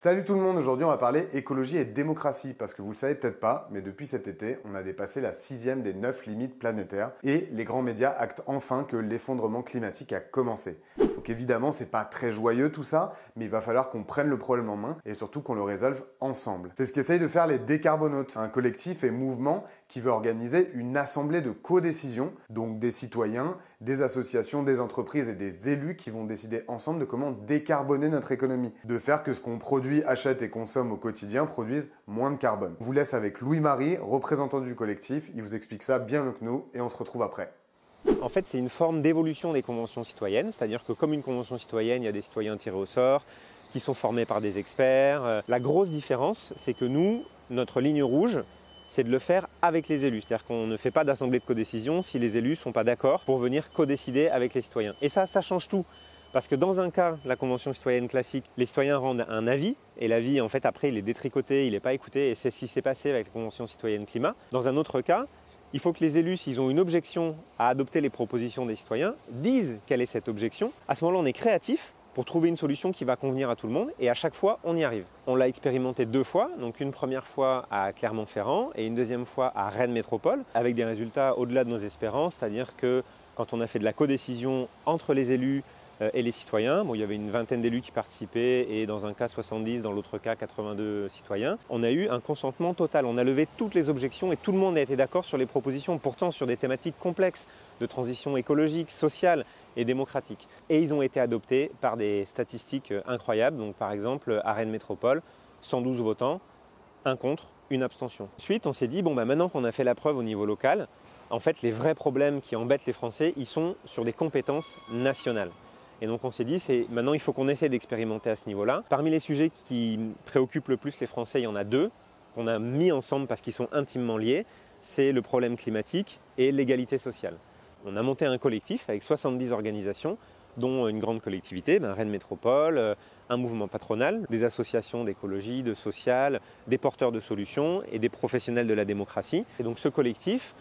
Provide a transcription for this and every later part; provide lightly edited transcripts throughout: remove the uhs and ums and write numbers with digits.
Salut tout le monde, aujourd'hui on va parler écologie et démocratie parce que vous le savez peut-être pas, mais depuis cet été, on a dépassé la 6e des 9 limites planétaires et les grands médias actent enfin que l'effondrement climatique a commencé. Donc évidemment, c'est pas très joyeux tout ça, mais il va falloir qu'on prenne le problème en main et surtout qu'on le résolve ensemble. C'est ce qu'essayent de faire les Décarbonautes, un collectif et mouvement qui veut organiser une assemblée de codécision, donc des citoyens, des associations, des entreprises et des élus qui vont décider ensemble de comment décarboner notre économie, de faire que ce qu'on produit, achète et consomme au quotidien produise moins de carbone. Je vous laisse avec Louis-Marie, représentant du collectif, il vous explique ça bien mieux que nous et on se retrouve après. En fait, c'est une forme d'évolution des conventions citoyennes, c'est-à-dire que comme une convention citoyenne, il y a des citoyens tirés au sort, qui sont formés par des experts. La grosse différence, c'est que nous, notre ligne rouge, c'est de le faire avec les élus. C'est-à-dire qu'on ne fait pas d'assemblée de codécision si les élus ne sont pas d'accord pour venir codécider avec les citoyens. Et ça change tout. Parce que dans un cas, la convention citoyenne classique, les citoyens rendent un avis, et l'avis, en fait, après, il est détricoté, il n'est pas écouté, et c'est ce qui s'est passé avec la convention citoyenne climat. Dans un autre cas, il faut que les élus, s'ils ont une objection à adopter les propositions des citoyens, disent quelle est cette objection. À ce moment-là, on est créatif pour trouver une solution qui va convenir à tout le monde, et à chaque fois, on y arrive. On l'a expérimenté 2 fois, donc une première fois à Clermont-Ferrand et une deuxième fois à Rennes Métropole, avec des résultats au-delà de nos espérances, c'est-à-dire que quand on a fait de la codécision entre les élus et les citoyens, il y avait une vingtaine d'élus qui participaient et dans un cas 70, dans l'autre cas 82 citoyens, on a eu un consentement total. On a levé toutes les objections et tout le monde a été d'accord sur les propositions, pourtant sur des thématiques complexes de transition écologique, sociale et démocratique. Et ils ont été adoptés par des statistiques incroyables. Donc par exemple, à Rennes Métropole, 112 votants, 1 contre, 1 abstention. Ensuite, on s'est dit, maintenant qu'on a fait la preuve au niveau local, en fait, les vrais problèmes qui embêtent les Français, ils sont sur des compétences nationales. Et donc on s'est dit, maintenant il faut qu'on essaie d'expérimenter à ce niveau-là. Parmi les sujets qui préoccupent le plus les Français, il y en a 2 qu'on a mis ensemble parce qu'ils sont intimement liés. C'est le problème climatique et l'égalité sociale. On a monté un collectif avec 70 organisations, dont une grande collectivité, Rennes Métropole, un mouvement patronal, des associations d'écologie, de social, des porteurs de solutions et des professionnels de la démocratie. Et donc ce collectif,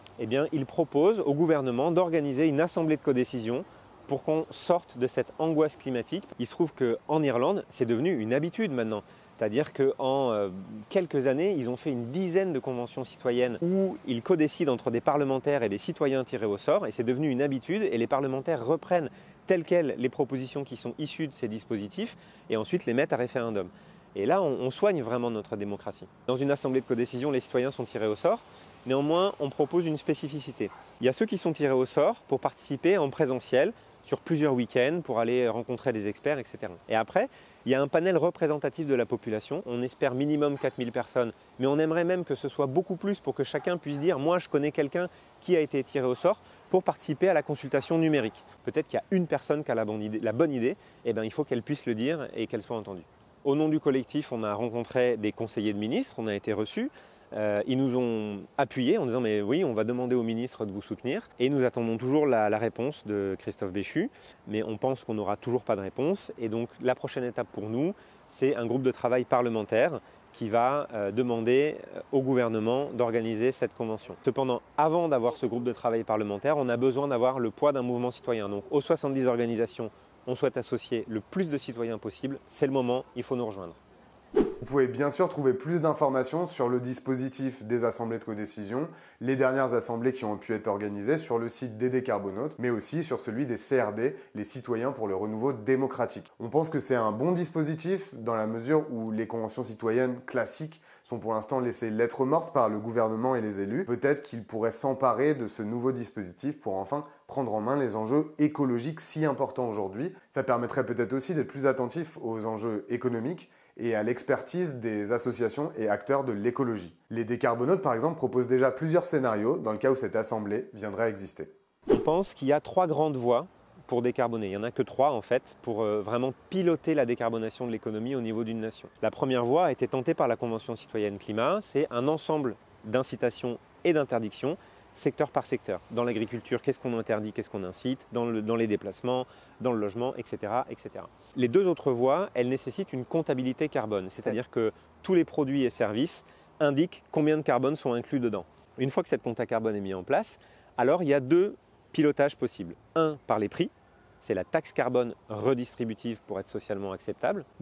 il propose au gouvernement d'organiser une assemblée de codécision pour qu'on sorte de cette angoisse climatique. Il se trouve qu'en Irlande, c'est devenu une habitude maintenant. C'est-à-dire qu'en quelques années, ils ont fait une dizaine de conventions citoyennes où ils codécident entre des parlementaires et des citoyens tirés au sort. Et c'est devenu une habitude et les parlementaires reprennent telles quelles les propositions qui sont issues de ces dispositifs et ensuite les mettent à référendum. Et là, on soigne vraiment notre démocratie. Dans une assemblée de codécision, les citoyens sont tirés au sort. Néanmoins, on propose une spécificité. Il y a ceux qui sont tirés au sort pour participer en présentiel sur plusieurs week-ends pour aller rencontrer des experts, etc. Et après, il y a un panel représentatif de la population. On espère minimum 4000 personnes, mais on aimerait même que ce soit beaucoup plus pour que chacun puisse dire « moi, je connais quelqu'un qui a été tiré au sort » pour participer à la consultation numérique. Peut-être qu'il y a une personne qui a la bonne idée, il faut qu'elle puisse le dire et qu'elle soit entendue. Au nom du collectif, on a rencontré des conseillers de ministres, on a été reçus. Ils nous ont appuyés en disant « mais oui, on va demander au ministre de vous soutenir » et nous attendons toujours la réponse de Christophe Béchu, mais on pense qu'on n'aura toujours pas de réponse et donc la prochaine étape pour nous, c'est un groupe de travail parlementaire qui va demander au gouvernement d'organiser cette convention. Cependant, avant d'avoir ce groupe de travail parlementaire, on a besoin d'avoir le poids d'un mouvement citoyen. Donc aux 70 organisations, on souhaite associer le plus de citoyens possible. C'est le moment, il faut nous rejoindre. Vous pouvez bien sûr trouver plus d'informations sur le dispositif des assemblées de codécision, les dernières assemblées qui ont pu être organisées sur le site des Décarbonautes, mais aussi sur celui des CRD, les citoyens pour le renouveau démocratique. On pense que c'est un bon dispositif dans la mesure où les conventions citoyennes classiques sont pour l'instant laissées lettre morte par le gouvernement et les élus. Peut-être qu'ils pourraient s'emparer de ce nouveau dispositif pour enfin prendre en main les enjeux écologiques si importants aujourd'hui. Ça permettrait peut-être aussi d'être plus attentif aux enjeux économiques et à l'expertise des associations et acteurs de l'écologie. Les Décarbonautes, par exemple, proposent déjà plusieurs scénarios dans le cas où cette assemblée viendrait à exister. On pense qu'il y a 3 grandes voies pour décarboner. Il n'y en a que 3 en fait pour vraiment piloter la décarbonation de l'économie au niveau d'une nation. La première voie a été tentée par la Convention citoyenne climat, c'est un ensemble d'incitations et d'interdictions secteur par secteur. Dans l'agriculture, qu'est-ce qu'on interdit, qu'est-ce qu'on incite, dans les déplacements, dans le logement, etc., etc. Les 2 autres voies, elles nécessitent une comptabilité carbone, c'est-à-dire que tous les produits et services indiquent combien de carbone sont inclus dedans. Une fois que cette compta carbone est mise en place, alors il y a 2 pilotages possibles. Un, par les prix, c'est la taxe carbone redistributive pour être socialement acceptable. 2,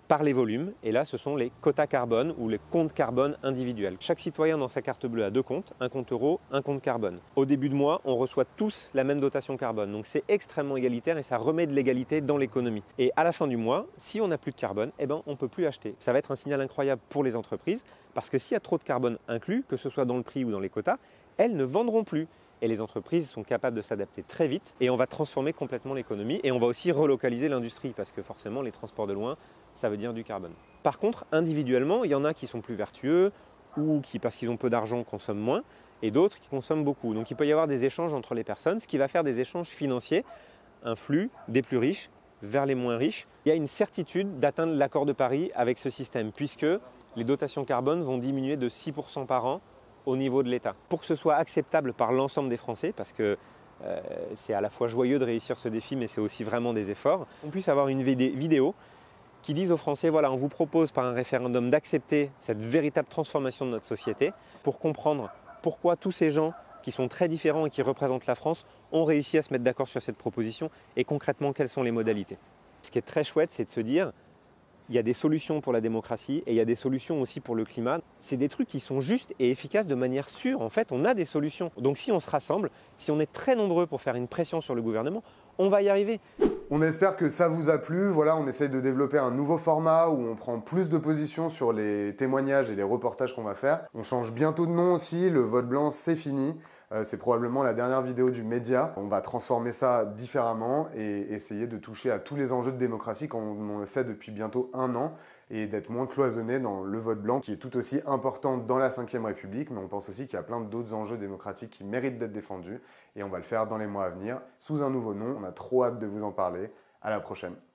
par les volumes, et là ce sont les quotas carbone ou les comptes carbone individuels. Chaque citoyen dans sa carte bleue a 2 comptes, un compte euro, un compte carbone. Au début de mois, on reçoit tous la même dotation carbone, donc c'est extrêmement égalitaire et ça remet de l'égalité dans l'économie. Et à la fin du mois, si on n'a plus de carbone, eh ben, on ne peut plus acheter. Ça va être un signal incroyable pour les entreprises, parce que s'il y a trop de carbone inclus, que ce soit dans le prix ou dans les quotas, elles ne vendront plus. Et les entreprises sont capables de s'adapter très vite et on va transformer complètement l'économie et on va aussi relocaliser l'industrie parce que forcément les transports de loin, ça veut dire du carbone. Par contre, individuellement, il y en a qui sont plus vertueux ou qui, parce qu'ils ont peu d'argent, consomment moins et d'autres qui consomment beaucoup. Donc il peut y avoir des échanges entre les personnes, ce qui va faire des échanges financiers, un flux des plus riches vers les moins riches. Il y a une certitude d'atteindre l'accord de Paris avec ce système puisque les dotations carbone vont diminuer de 6% par an au niveau de l'État. Pour que ce soit acceptable par l'ensemble des Français, parce que c'est à la fois joyeux de réussir ce défi, mais c'est aussi vraiment des efforts, on puisse avoir une vidéo qui dise aux Français, voilà, on vous propose par un référendum d'accepter cette véritable transformation de notre société pour comprendre pourquoi tous ces gens qui sont très différents et qui représentent la France ont réussi à se mettre d'accord sur cette proposition et concrètement quelles sont les modalités. Ce qui est très chouette, c'est de se dire, il y a des solutions pour la démocratie et il y a des solutions aussi pour le climat. C'est des trucs qui sont justes et efficaces de manière sûre. En fait, on a des solutions. Donc si on se rassemble, si on est très nombreux pour faire une pression sur le gouvernement, on va y arriver. On espère que ça vous a plu. Voilà, on essaye de développer un nouveau format où on prend plus de positions sur les témoignages et les reportages qu'on va faire. On change bientôt de nom aussi. Le vote blanc, c'est fini. C'est probablement la dernière vidéo du média. On va transformer ça différemment et essayer de toucher à tous les enjeux de démocratie comme on le fait depuis bientôt 1 an et d'être moins cloisonné dans le vote blanc qui est tout aussi important dans la Ve République, mais on pense aussi qu'il y a plein d'autres enjeux démocratiques qui méritent d'être défendus et on va le faire dans les mois à venir sous un nouveau nom. On a trop hâte de vous en parler. À la prochaine.